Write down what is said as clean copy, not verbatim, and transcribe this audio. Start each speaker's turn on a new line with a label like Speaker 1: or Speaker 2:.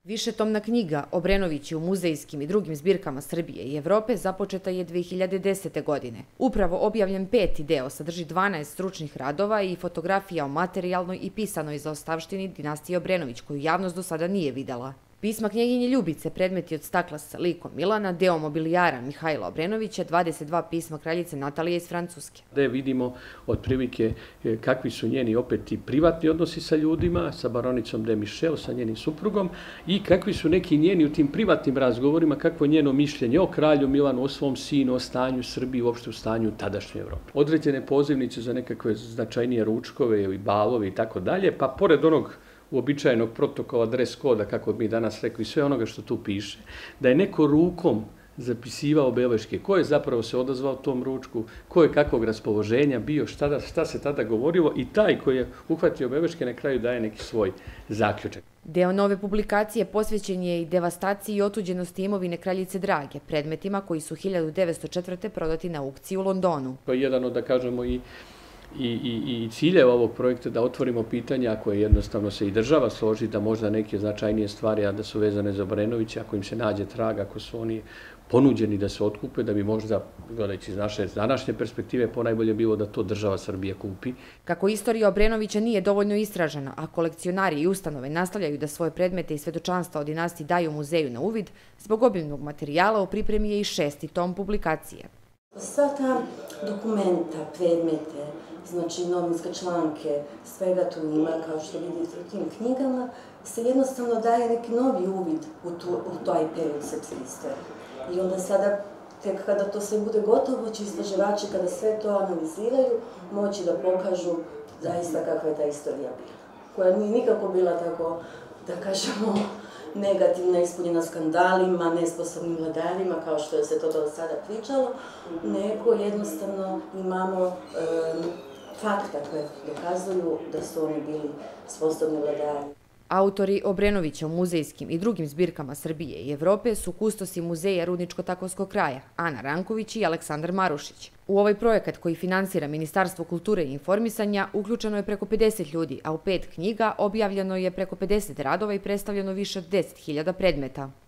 Speaker 1: Višetomna knjiga Obrenovići u muzejskim i drugim zbirkama Srbije i Evrope započeta je 2010. godine. Upravo objavljen 5. deo sadrži 12 stručnih radova i fotografija o materijalnoj i pisanoj zaostavštini dinastije Obrenović, koju javnost do sada nije videla. Pisma knjeginje Ljubice, predmeti od stakla sa likom Milana, deo mobilijara Mihajla Obrenovića, 22 pisma kraljice Natalije iz Francuske.
Speaker 2: Gde vidimo otprilike kakvi su njeni opet i privatni odnosi sa ljudima, sa baronicom de Michel, sa njenim suprugom, i kakvi su neki njeni u tim privatnim razgovorima, kakvo je njeno mišljenje o kralju Milanu, o svom sinu, o stanju Srbije, uopšte u stanju tadašnje Evrope. Određene pozivnice za nekakve značajnije ručkove i balove i tako dalje, pa pored onog uobičajenog protokola, dress koda, kako bi danas rekli, sve onoga što tu piše, da je neko rukom zapisivao beleške, ko je zapravo se odazvao tom ručku, ko je kakvog raspoloženja bio, šta se tada govorilo, i taj koji je uhvatio beleške na kraju daje neki svoj zaključak.
Speaker 1: Deo nove publikacije posvećen je i devastaciji i otuđenosti imovine kraljice Drage, predmetima koji su 1904. prodati na aukciji u Londonu.
Speaker 2: To je jedan od, da kažemo, i ciljeva ovog projekta da otvorimo pitanja ako je jednostavno se i država složi da možda neke značajnije stvari, a da su vezane za Obrenovića, ako im se nađe trag, ako su oni ponuđeni da se otkupe, da bi možda, gledajući iz naše današnje perspektive, ponajbolje bilo da to država Srbije kupi.
Speaker 1: Kako istorija Obrenovića nije dovoljno istražena, a kolekcionari i ustanove nastavljaju da svoje predmete i svedočanstva o dinastiji daju muzeju na uvid, zbog obimnog materijala u pripremi je i 6. tom publikacije.
Speaker 3: Sva ta dokumenta, predmete, znači novinske članke, svega tu ima, kao što vidite u tim knjigama, se jednostavno daje neki novi uvid u taj period srpske istorije. I onda sada, tek kada to sve bude gotovo, će istraživači, kada sve to analiziraju, moći da pokažu zaista kakva je ta istorija bila. Koja nije nikako bila tako, da kažemo, negativna, ispunjena skandalima, nesposobnim vladarima, kao što je se to do sada pričalo, nego jednostavno imamo fakta koje dokazuju da su oni bili sposobni vladari.
Speaker 1: Autori Obrenovića u muzejskim i drugim zbirkama Srbije i Evrope su kustosi Muzeja Rudničko-Takovskog kraja, Ana Ranković i Aleksandar Marušić. U ovaj projekat koji finansira Ministarstvo kulture i informisanja uključeno je preko 50 ljudi, a u 5 knjiga objavljeno je preko 50 radova i predstavljeno više od 10.000 predmeta.